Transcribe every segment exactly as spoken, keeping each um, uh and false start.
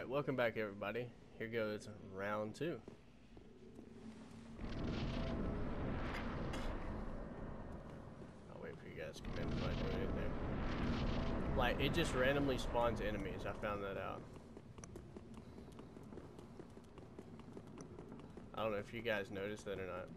Alright, welcome back everybody. Here goes round two. I'll wait for you guys to come in before I do anything. Like, it just randomly spawns enemies. I found that out. I don't know if you guys noticed that or not.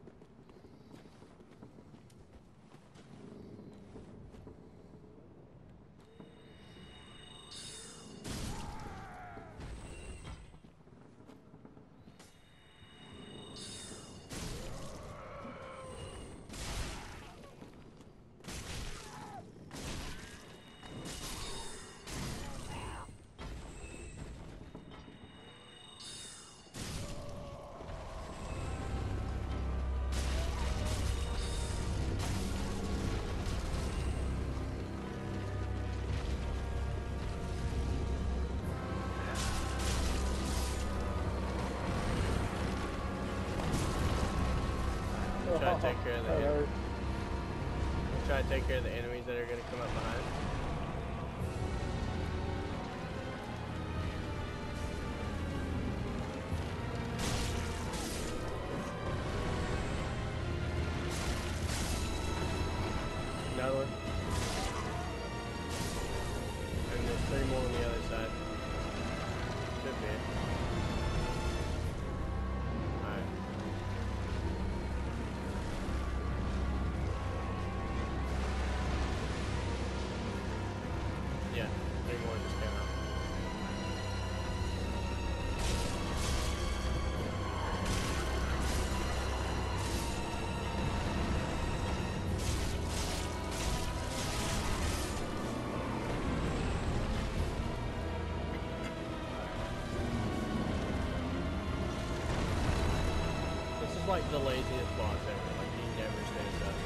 Try to take care of the en- try to take care of the enemies that are going to come up behind. Another one. And there's three more on the other side. Should be. Yeah, three more just came out. This is like the laziest boss ever. Like, he never stands up.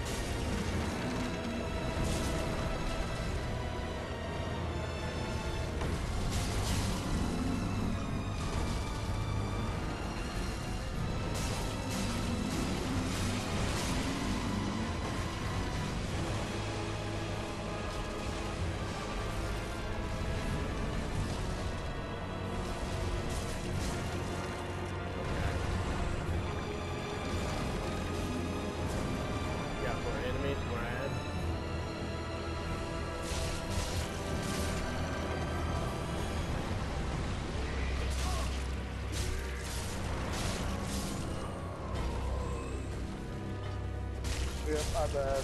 Yep, my bad.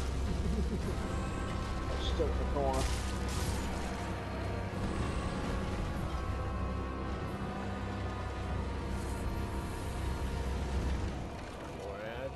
I stuck in the corner. More ads.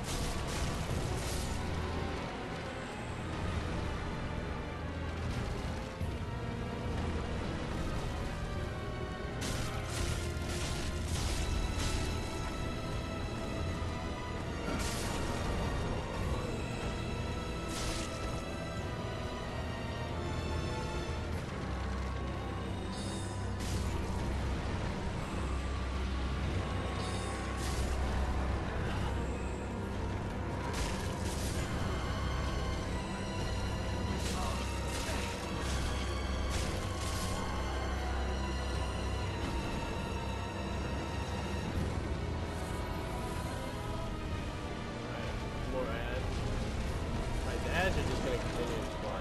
Ads are just going to continue to spawn.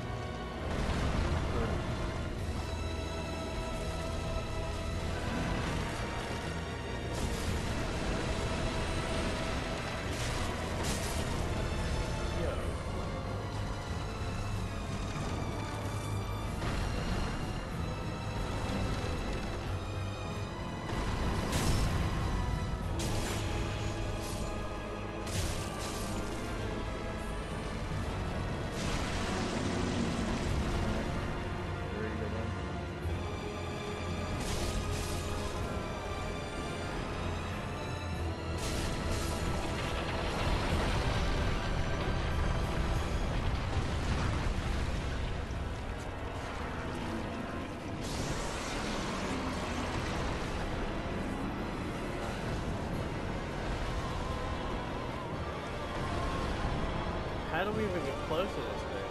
How do we even get close to this thing?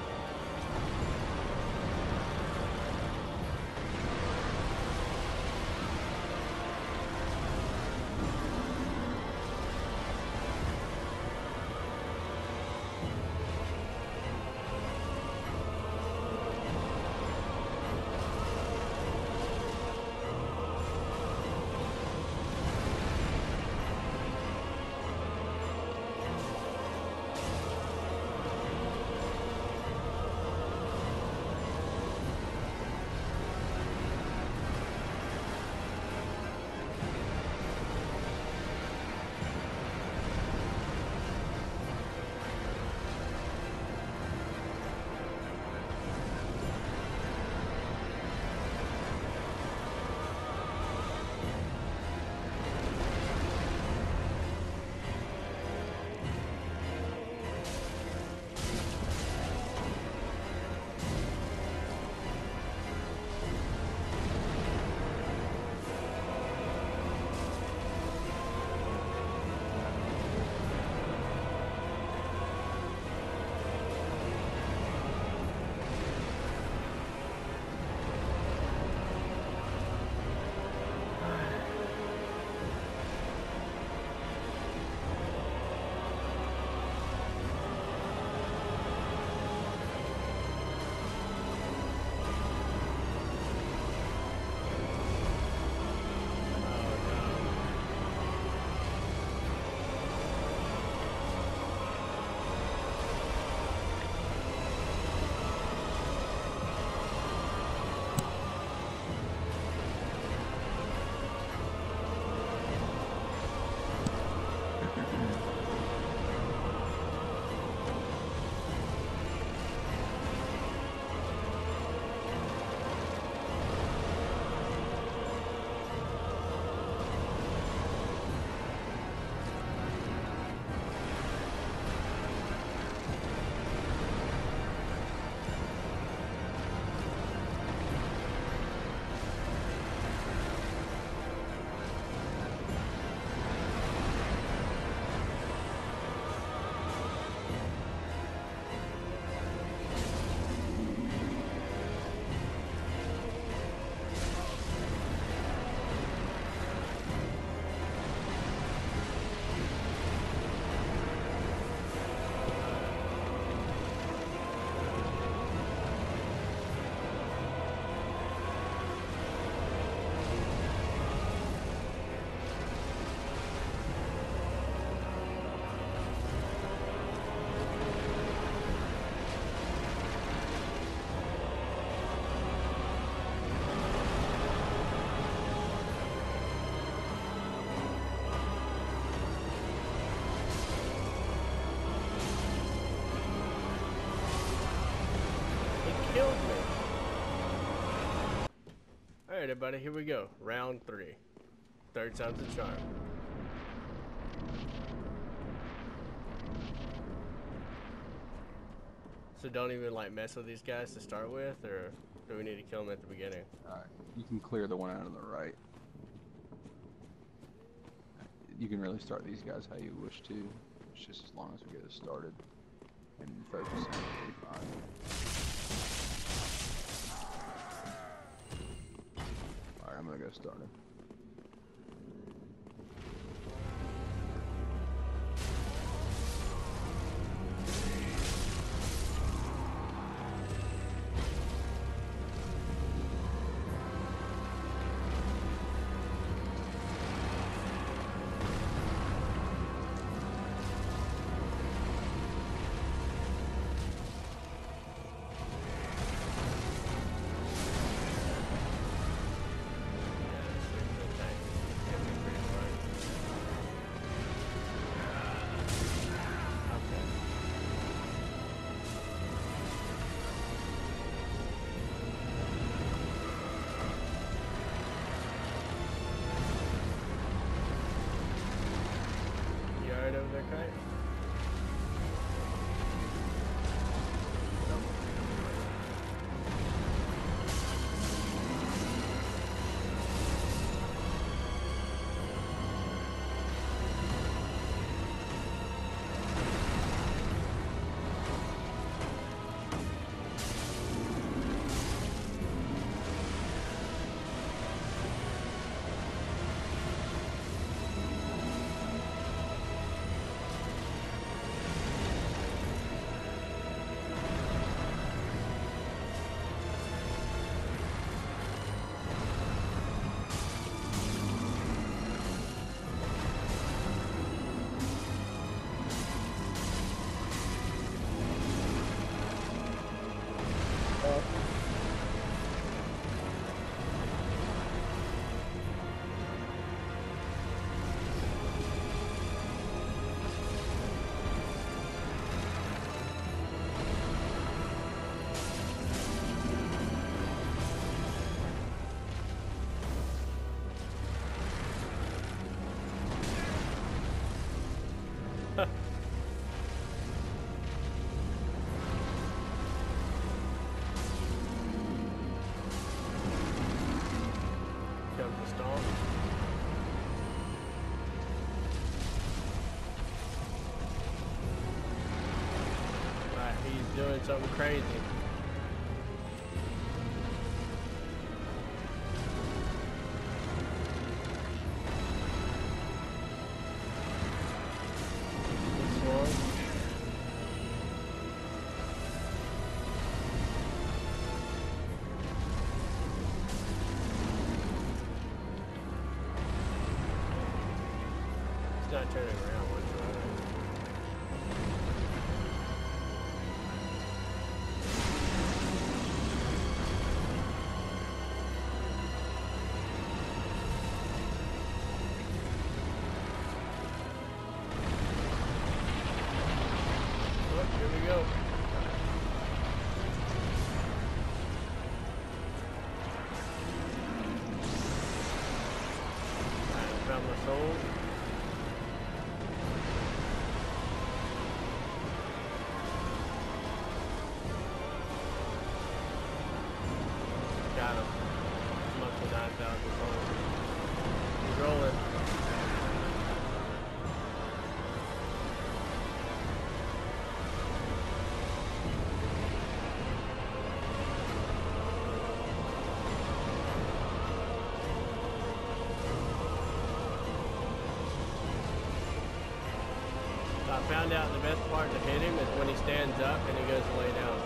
Alright, everybody, here we go. Round three. Third time's the charm. So don't even like mess with these guys to start with, or do we need to kill them at the beginning? Alright, you can clear the one out on the right. You can really start these guys how you wish to. It's just as long as we get it started and focus on it, it'll be fine. Alright, I'm gonna go start it. Doing something crazy. This one. It's not turning around once you're on it. Got him. I'm up to nine thousand souls. He's rolling. So I found out the best part to hit him is when he stands up and he goes to lay down.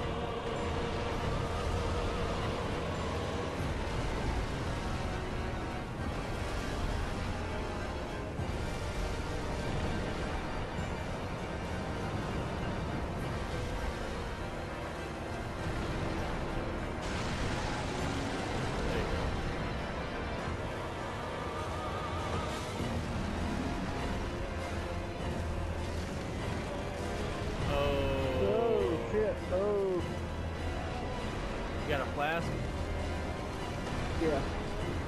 Oh, You got a flask? yeah.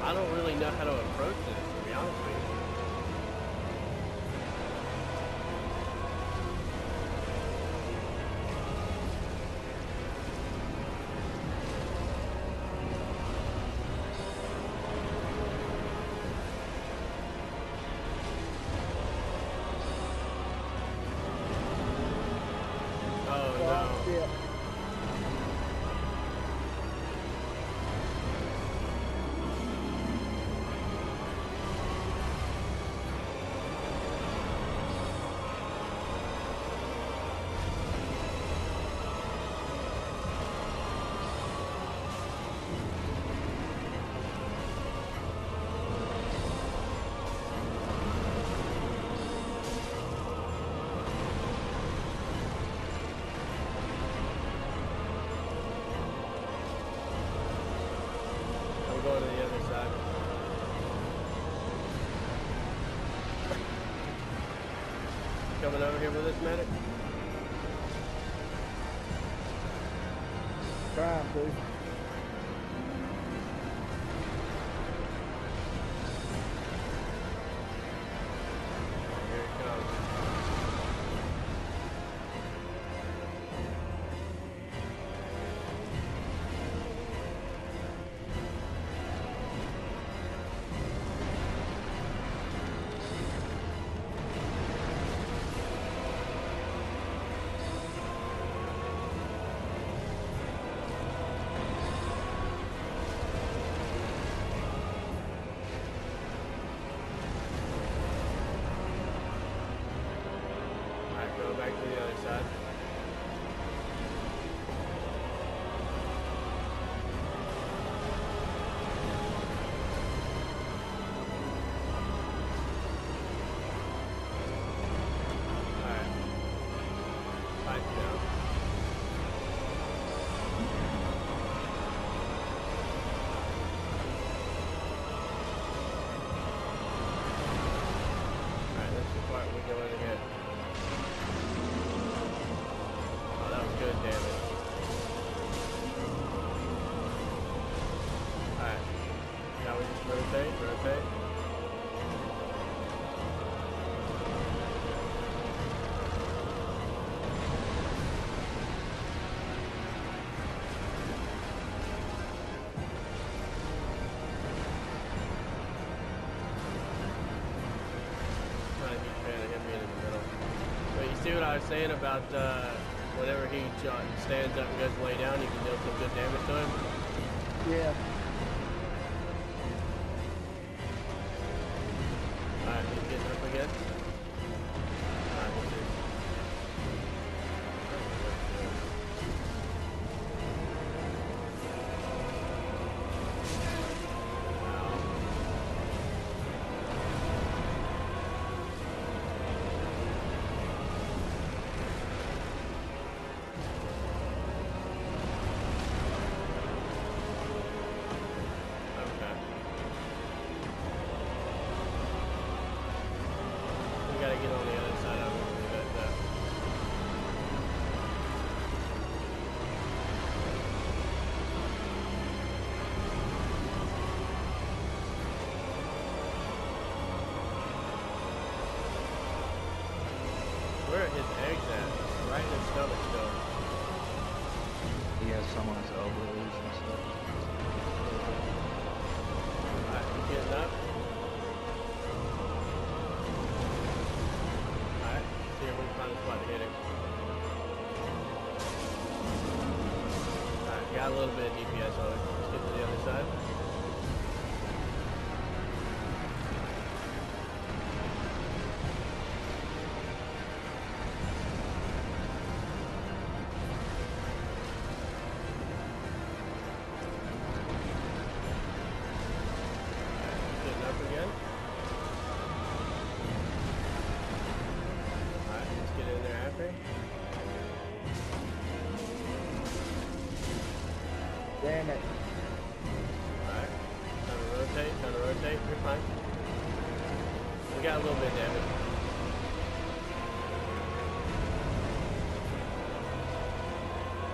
I don't really know how to approach this, to be honest with you. Go to the other side. Coming over here with this medic? Trying to. Here it comes. Back to the other side. Alright. Pipe down. Alright, this is the part we go in again. Good damage. Alright. Now we just rotate, rotate. Not a huge fan of him being in the middle. But you see what I was saying about uh whenever he stands up and goes to lay down, you can deal some good damage to him. Yeah. Alright, he's getting up again. Alright, he's just... Gotta get on the other side of it. But, uh, where are his eggs at? Right in his stomach still. He has some on his elbows and stuff. Alright, he's getting up. See if we can find a spot to hit him. Alright, got a little bit of D P S on it. Let's get to the other side. Alright, getting up again. Get in there after. Damn it. Alright. Time to rotate, time to rotate. You're fine. We got a little bit of damage.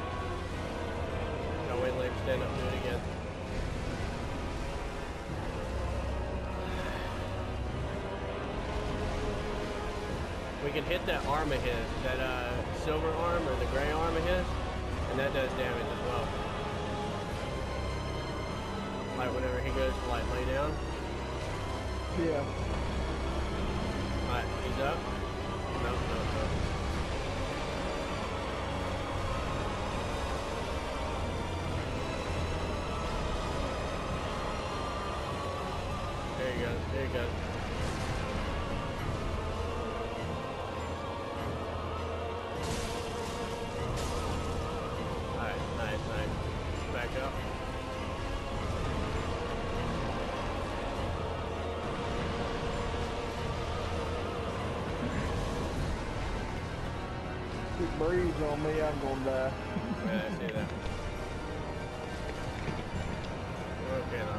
Gotta wait till him stand up and do it again. we can hit that arm of his, that uh, silver arm or the gray arm of his, and that does damage as well. Like whenever he goes to like lay down. Yeah. Alright, he's up. Nope, nope, nope. There you go, there you go. Alright, nice, nice. Back up. Breeze on me, I'm gonna die. Yeah, I see that. We're okay now.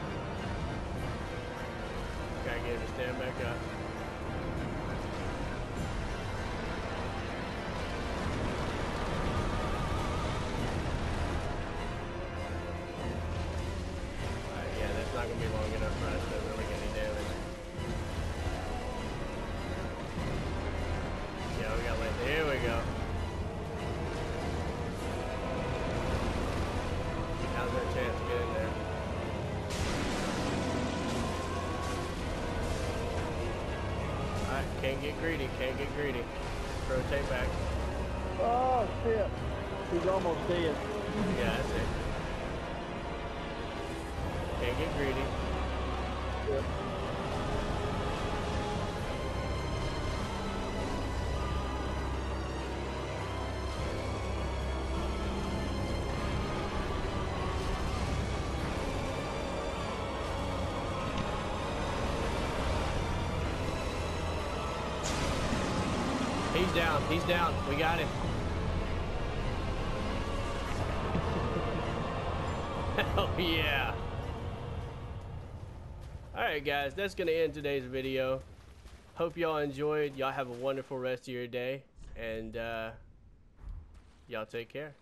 Gotta get him to stand back up. Alright, yeah, that's not gonna be long enough for us to really get any damage. Yeah, we got like, here we go. Now's our chance to get in there. Alright, can't get greedy, can't get greedy. Rotate back. Oh shit. He's almost dead. Yeah, that's it. Can't get greedy. Yep. He's down, he's down. We got him. Hell yeah. Alright guys, that's going to end today's video. Hope y'all enjoyed. Y'all have a wonderful rest of your day. And uh, y'all take care.